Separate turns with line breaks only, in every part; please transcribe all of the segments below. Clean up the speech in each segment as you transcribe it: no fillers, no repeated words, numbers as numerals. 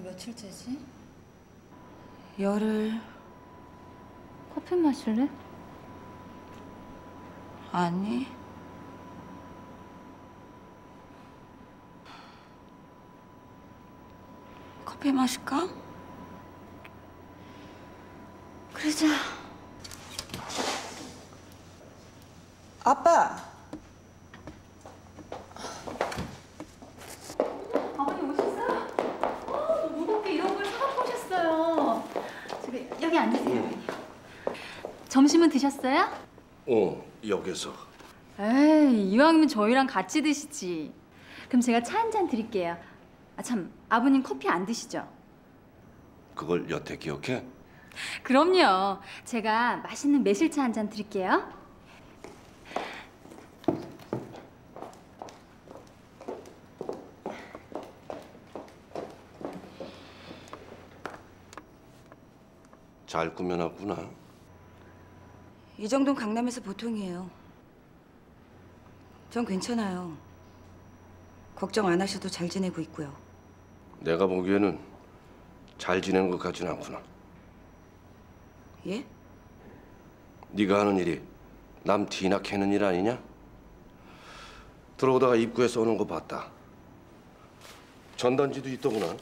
며칠째지?
열흘.
커피 마실래?
아니. 커피 마실까?
그러자.
아빠.
아버님 오셨어요? 무겁게 이런 걸 사갖고 오셨어요. 저기 여기 앉으세요. 아버님. 점심은 드셨어요?
여기서.
에이, 이왕이면 저희랑 같이 드시지. 그럼 제가 차 한 잔 드릴게요. 아 참, 아버님 커피 안 드시죠?
그걸 여태 기억해?
그럼요. 제가 맛있는 매실차 한 잔 드릴게요.
잘 꾸며놨구나.
이 정도는 강남에서 보통이에요. 전 괜찮아요. 걱정 안 하셔도 잘 지내고 있고요.
내가 보기에는 잘 지내는 것 같지는 않구나.
예?
네가 하는 일이 남 뒤나 캐는 일 아니냐? 들어오다가 입구에 써놓은 거 봤다. 전단지도 있더구나.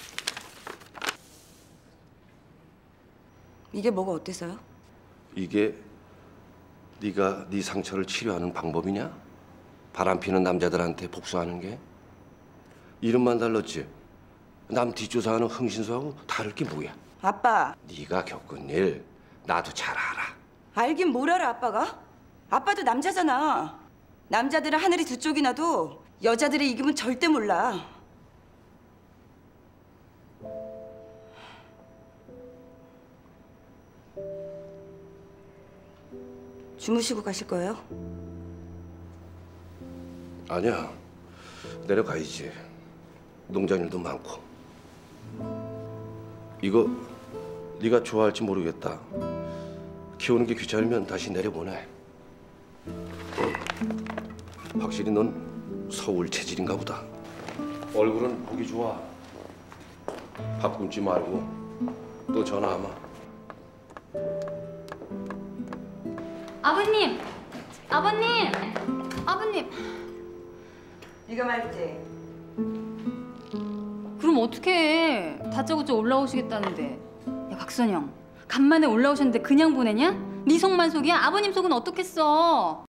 이게 뭐가 어때서요?
이게 네가 네 상처를 치료하는 방법이냐? 바람피는 남자들한테 복수하는 게? 이름만 달랐지. 남 뒷조사하는 흥신소하고 다를 게 뭐야?
아빠.
네가 겪은 일 나도 잘 알아.
알긴 뭘 알아, 아빠가? 아빠도 남자잖아. 남자들은 하늘이 두 쪽이 나도 여자들의 이기면 절대 몰라. 주무시고 가실 거예요?
아니야. 내려가야지. 농장일도 많고. 이거 네가 좋아할지 모르겠다. 키우는 게 귀찮으면 다시 내려보내. 확실히 넌 서울 체질인가 보다. 얼굴은 보기 좋아. 밥 굶지 말고 또 전화 와마.
아버님! 아버님! 아버님!
네가 말지.
그럼 어떡해. 다짜고짜 올라오시겠다는데. 야, 박선영. 간만에 올라오셨는데 그냥 보내냐? 네 속만 속이야? 아버님 속은 어떻겠어?